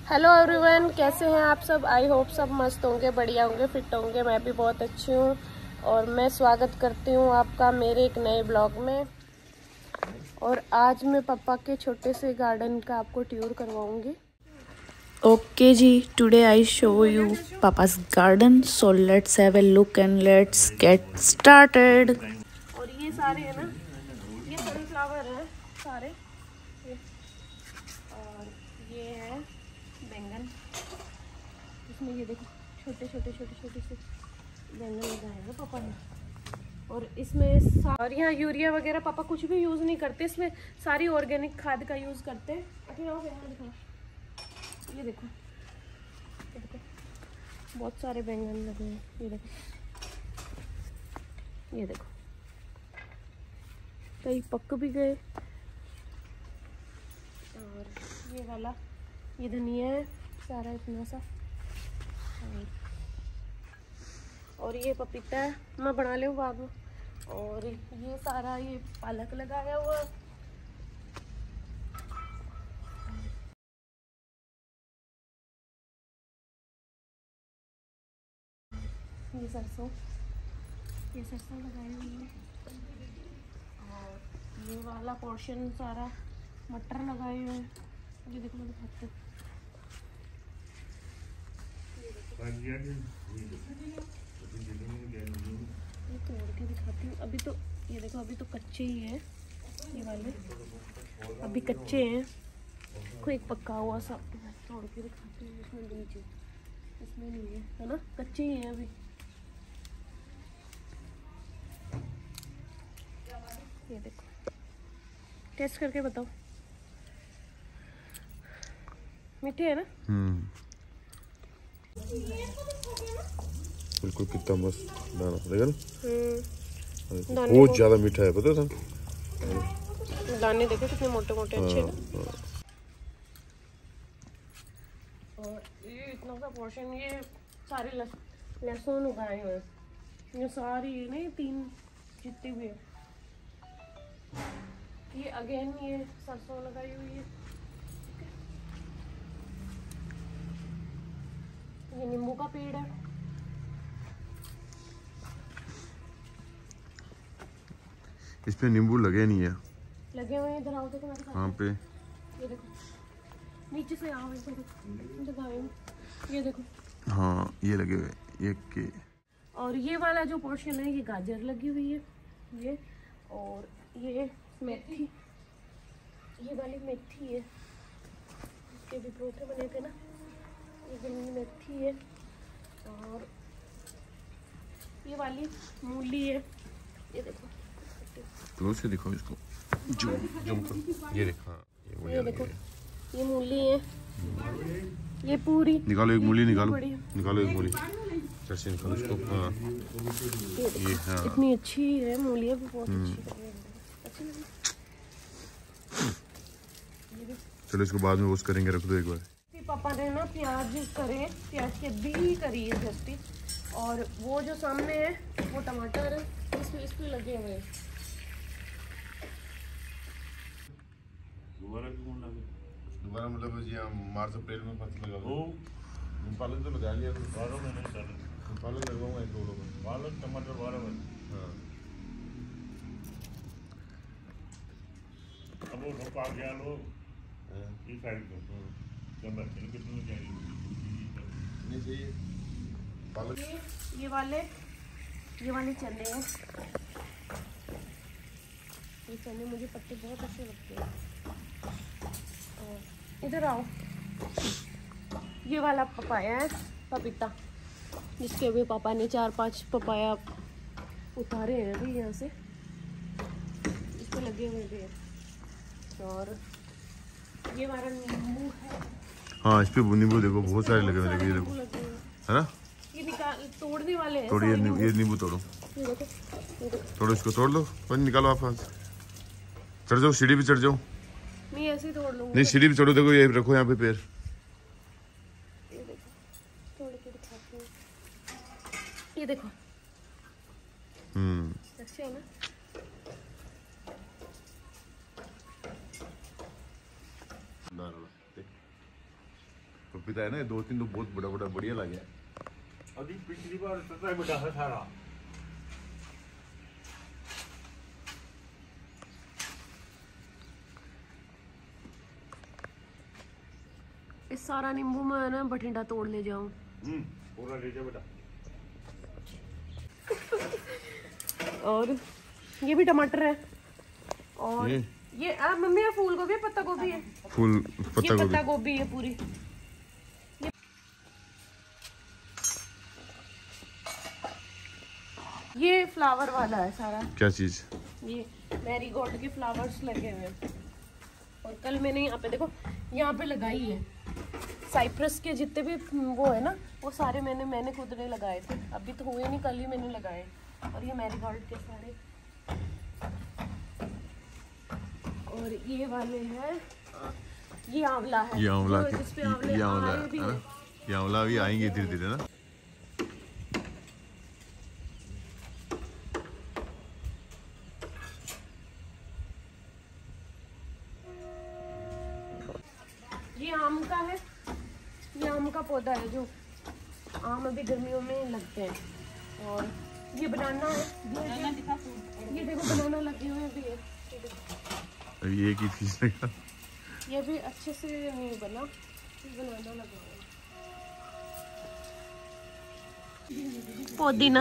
Hello everyone, कैसे हैं आप सब। आई होप सब मस्त होंगे, बढ़िया होंगे, फिट होंगे। मैं भी बहुत अच्छी हूँ और मैं स्वागत करती हूँ आपका मेरे एक नए ब्लॉग में। और आज मैं पापा के छोटे से गार्डन का आपको टूर करवाऊंगी। ओके जी, today I show you papa's garden, so let's have a look and let's get started। और ये सारे है ना, ये सनफ्लावर है सारे ये। और ये है बैंगन, इसमें ये देखो छोटे छोटे छोटे छोटे से बैंगन लगाए हैं ना पापा ने। और इसमें और यहाँ यूरिया वगैरह पापा कुछ भी यूज़ नहीं करते, इसमें सारी ऑर्गेनिक खाद का यूज़ करते हैं। ये देखो बहुत सारे बैंगन लगे हैं। ये देखो कई पक भी गए। और ये वाला ये धनिया है सारा इतना सा। और ये पपीता है, मैं बना ले बाद में। और ये सारा ये पालक लगाया हुआ। ये सरसों लगाई हुई है। और ये वाला पोर्शन सारा मटर लगाए हुए हैं। ये देखो मैं दिखाती हूँ, ये तोड़ के दिखाती हूँ। अभी तो ये देखो अभी तो कच्चे ही हैं ये वाले, अभी कच्चे हैं। देखो एक पक्का हुआ सा तोड़ के दिखाती हूँ। इसमें नीचे इसमें नहीं है ना, कच्चे ही हैं अभी। ये देखो टेस्ट करके बताओ, मीठे है ना। बिल्कुल कितना मस्त दाना देखा ना। बहुत ज्यादा मीठा है, पता है। दाने देखो कितने मोटे मोटे अच्छे ना। और ये इतना सा पोर्शन, ये सारे लहसुन उगाए हुए हैं। ये सारी नहीं, 3 जितने भी है। ये अगेन ये सरसों लगाई हुई है। ये नींबू का पेड़ है। इसमें नींबू लगे नहीं है, लगे हुए हैं। इधर आओ देखो कहाँ पे। ये देखो नीचे से आओ, ये देखो हाँ ये लगे हुए ये के। और ये वाला जो पोर्शन है ये गाजर लगी हुई है ये। और ये मेथी, ये वाली मेथी है, इसके भी परोठे बने थे ना। ये वाली मेथी है। और ये वाली मूली है। ये देखो क्लोज से दिखाओ इसको, जूम करो। ये देखो ये देखो ये मूली है, ये पूरी। निकालो एक मूली, निकालो एक मूली, कैसे निकालो इसको। हाँ ये हाँ इतनी अच्छी है मूली, भी बहुत अच्छी लगी। चलो इसको बाद में वॉश करेंगे, रख दो एक बार। पापा ने ना प्याज की अद्दी करी है जस्ती। और वो जो सामने है वो टमाटर है, इस पे लगे हुए हैं। दोबारा मतलब ये मार्च अप्रैल में फसल लगा दो। पालक तो लगा लिया, पालक लगवाऊंगा एक 2 लोग, पालक टमाटर 12 में। हाँ अब वो रोपा गया लो इस साइड को जब कितने चाहिए नहीं चाहिए पालक। ये वाले चने हैं। ये चने मुझे पत्ते बहुत अच्छे लगते हैं। और इधर आओ, ये वाला पपाया है, पपीता, जिसके अभी पापा ने 4-5 पपाया उतारे हैं अभी यहाँ से। इस पे लगे हुए भी हैं। और ये हमारा नींबू है। हाँ इस पे नींबू देखो बहुत सारे लगे हुए, ये देखो है ना। ये निकाल तोड़ने वाले हैं। तोड़िए ये नींबू तोड़ो, ये देखो तोड़ो इसको, तोड़ लो, पानी निकालो आप। चढ़ जाओ सीढ़ी पे, चढ़ जाओ। नहीं ऐसे ही तोड़ लूंगी। नहीं सीढ़ी पे चढ़ो, देखो ये रखो यहाँ पे पैर। ये देखो तोड़ के दिखाती हूँ। ये देखो अच्छे है ना। पपीता है ना 2-3 तो बहुत बड़ा बड़ा बढ़िया लगे। अभी पिछली बार पता है बड़ा है सारा। इस सारा नींबू मैं ना बठिंडा तोड़ ले जाऊं। पूरा ले जा बेटा। और ये भी टमाटर है और ये मम्मी ये फूल गोभी है, पत्ता गोभी है, फूल पत्ता गोभी है पूरी। ये फ्लावर वाला है सारा। क्या चीज? ये मैरीगोल्ड के फ्लावर्स लगे हुए हैं। और कल मैंने यहाँ पे देखो यहाँ पे लगाई है साइप्रस के जितने भी वो है ना वो सारे मैंने खुद ने लगाए थे। अभी तो हुए नहीं, कल ही मैंने लगाए। और ये मैरीगोल्ड के सारे, और ये वाले हैं, ये आंवला है, ये आंवला जिस पे आंवले आए भी हैं। ये आंवला भी आएंगे धीरे धीरे ना। ये आम का है, ये आम का पौधा है जो आम अभी गर्मियों में लगते हैं। और ये बनाना है, ये देखो बनाना लगे हुए भी है। अभी एक ही चीज लगा। ये भी अच्छे से नहीं बना, बनाना लगा हुआ है। पुदीना,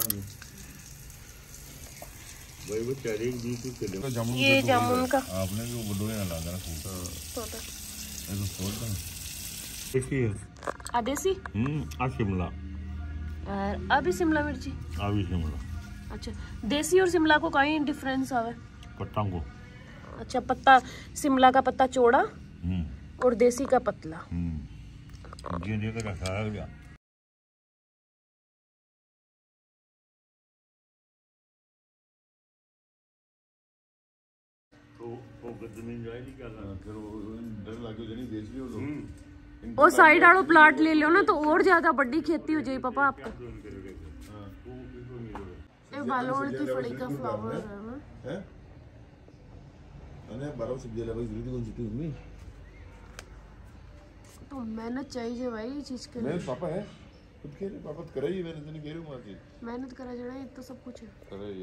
ये जामुन का आपने जो बड़ों ना लगा ना फूल तो छोड़ दो। कैसी है? आदेसी आ शिमला। और अभी शिमला मिर्ची। अभी शिमला। अच्छा, देसी और शिमला को कहीं डिफरेंस आवे? पत्ता को। अच्छा, पत्ता शिमला का पत्ता चौड़ा और देसी का पतला। ये तो रखा गया। तो गद्दे जाएगी क्या करना? फिर वो डर लगे जनी बेच लियो लोग। और साइड आड़ो प्लाट ले लो ना तो और ज्यादा बड़ी खेती हो जाएगी पापा आपका। ये बालोड़ की फड़ी का फ्लावर है ना? हैं? अने 12 सब्जी लगा जरूरी कौन सी थी मम्मी? तो मेहनत चाहिए भाई ये चीज के लिए। मैं पापा है खुद के लिए पापा करे ही मैंने तो नहीं कह रही हूं मां से। मेहनत करा जड़ा ये तो सब कुछ है। करे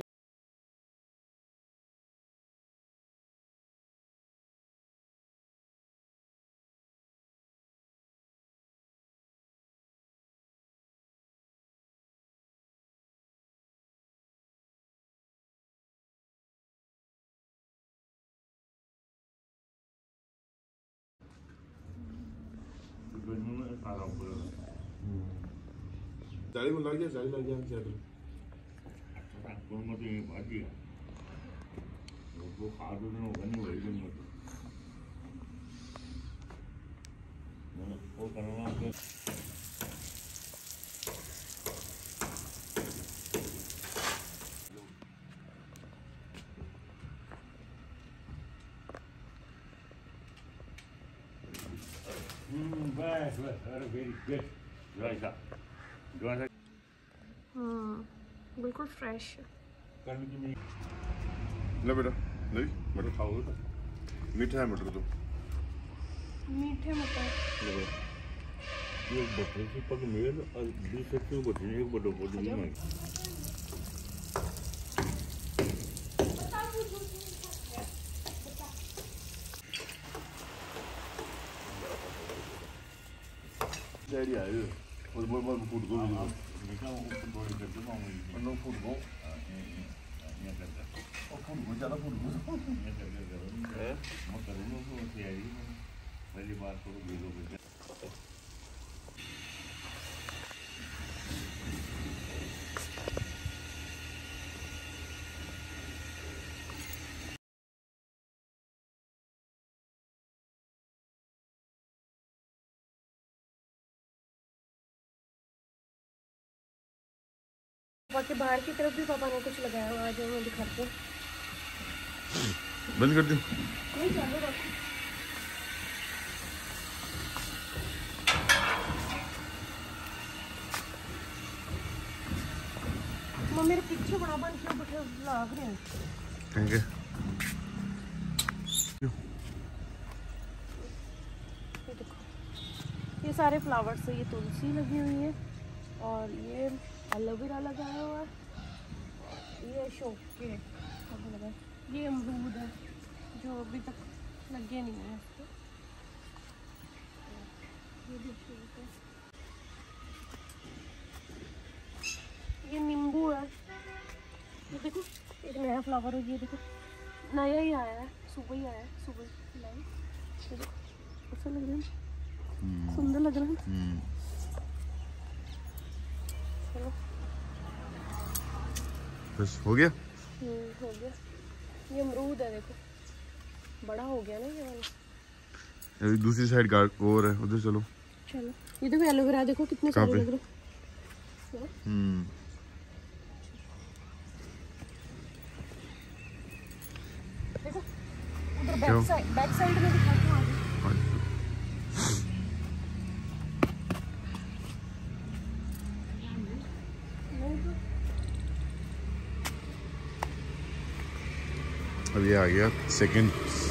चाली को लग गया चैटर। मत ये भाजी है वो खा दो ना बनी वही दिन मत वो करना के बस अरे वेरी गुड राइट है बिल्कुल फ्रेश है। करने की ले बेटा ले मटर खाओ तो मीठा है मटर तो मीठे मटर। ये बटर की पक मेल और बीस से बटर एक बड़ो बड़ो नहीं है। डैडी आए और मैं फूड को निकाल ऊपर थोड़ी कर दूँ मैं नो फूड को ये करता और फूड को ज़्यादा फूड को ये करता है मैं करूँगा तो तैयारी पहली बार तो भेजो बेटा बाकी बाहर की तरफ भी पापा ने कुछ लगाया हुआ जो मैं दिखाती हूँ। बंद कर दो नहीं चालू रखो। मम्मी मेरे पीछे बड़ा बन के बैठे लाग रहे हैं। Thank you. ये देखो ये सारे फ्लावर्स है। ये तुलसी लगी हुई है और ये एलोवेरा लगाया हुआ है। ये अशोक के लगा, ये अमरूद है जो अभी तक लगे नहीं है इसको। ये भी अशोक है। ये नींबू है। ये देखो एक नया फ्लावर है। ये देखो नया ही आया है, सुबह ही आया है, सुबह लाई। ये देखो अच्छा लग रहा है, सुंदर लग रहा है। चलो बस हो गया। हो गया। ये अमरूद है देखो, बड़ा हो गया ना ये वाला। अभी दूसरी साइड गार्ड और है, उधर चलो। चलो ये देखो एलोवेरा देखो कितने सारे लग रहे हैं। देखो उधर बैक साइड में दिखाती हूँ आगे। अब ये आ गया सेकंड।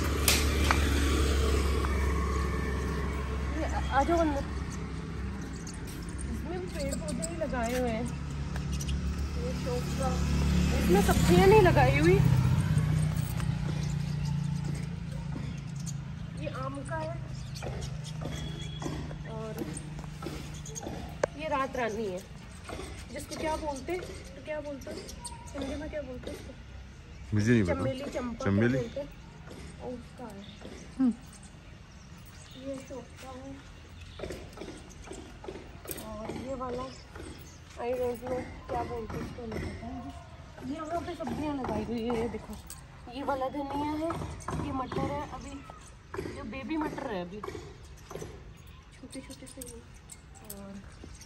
आ जाओ अंदर। इसमें भी पेड़ पौधे ही लगाए हुए हैं। ये शौक का, इसमें सब्जियां नहीं लगाई हुई। ये आम का है और ये रात रानी है, जिसको क्या बोलते, तो क्या बोलते हैं हिंदी में, क्या बोलते हैं इसको? मुझे नहीं पता। चमेली, चंपा चमेली बोलते हैं। और उसका है ये शौक का है। और ये वाला आई डोंट नो क्या बोलते हैं इसको, नहीं पता है। ये यहाँ पे सब्जियाँ लगाई हुई है। ये देखो ये वाला धनिया है, ये मटर है, अभी जो बेबी मटर है अभी छोटे छोटे से ही। और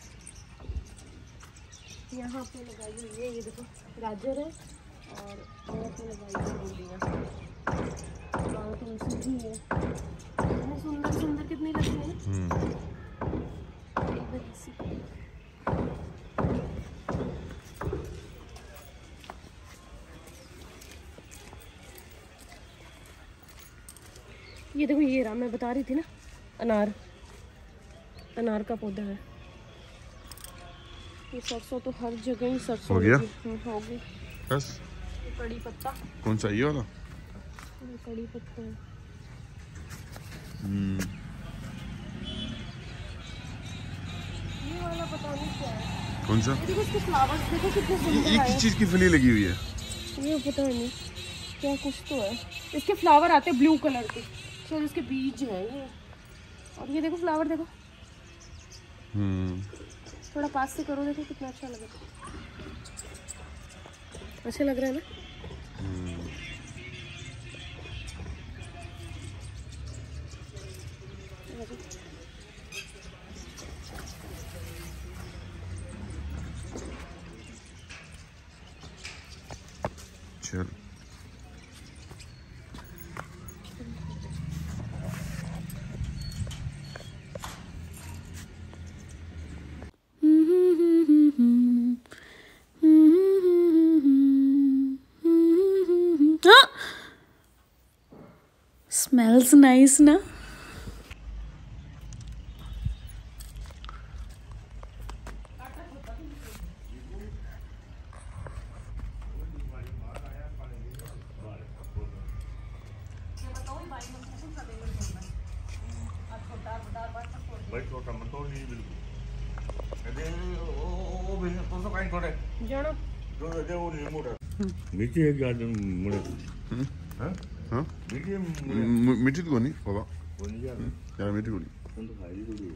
यहाँ पे लगाई हुई है, ये देखो गाजर है और यहाँ पे लगाई हुई भिंडियाँ और तुलसी भी है। इतनी सुंदर सुंदर कितनी लगती है ना। ये देखो ये रहा, मैं बता रही थी ना, अनार का पौधा है। ये सरसों तो हर जगह ही सरसों हो गया। हो गई बस। ये कड़ी पत्ता, कौन सा ये वाला? ये कड़ी पत्ता है। ये वाला पता नहीं क्या है। कौन सा? ये देखो इसके फ्लावर्स देखो कितने सुंदर ये आए किस चीज की फली लगी हुई है? ये पता नहीं क्या, कुछ तो है। इसके फ्लावर आते हैं ब्लू कलर के, शायद इसके बीज है ये। और ये देखो फ्लावर देखो, थोड़ा पास से करो, देखो कितना अच्छा लग रहा है। अच्छा लग रहा है ना। चल Smells nice ना। भाई छोटा मत तो नहीं बिल्कुल। अरे ओ भी तो सो काई छोटे जानो जो दे वो नहीं मोटा मीठी है गार्डन मुड़े। हां हाँ मीठी मीठी तो नहीं बाबा, वो नहीं यार यार मीठी को नहीं। तुम तो खाई थोड़ी।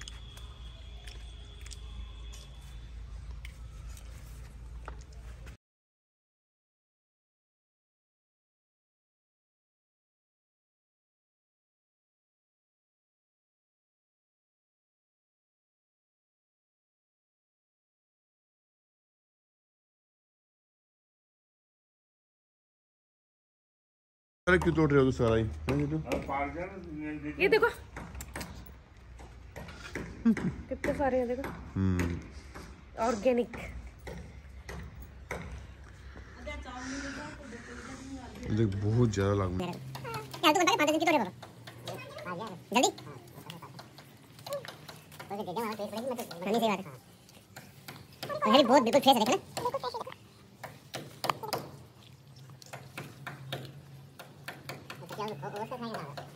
अरे क्यों तोड़ रहे हो तो सारा ही? ये देखो कितने सारे हैं, देखो ऑर्गेनिक। देख बहुत ज्यादा लाग यार तू बता 5 दिन की तोड़े बाबा आ गया जल्दी दे दे वहां फ्रेश पड़ेगी मतलब नहीं सही बात है और है बहुत बिल्कुल फ्रेश है देखना क्या वो खाएंगे